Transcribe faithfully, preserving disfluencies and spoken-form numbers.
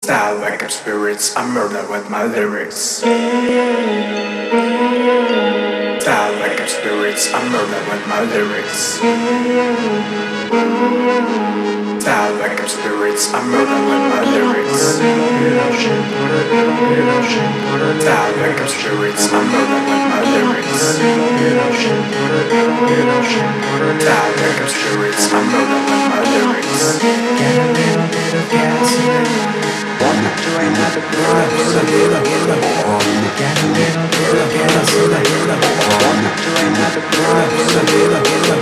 Style like up spirits, I murder with my lyrics. Style like up spirits, I murder with my lyrics. Style like up spirits, I murder with my lyrics. Style like up spirits, I murder with my lyrics. Style like up spirits, I murder with my lyrics. Get a little bit of gas in it. Walk up to another girl. Get a little bit of gas in it. Walk up to another girl.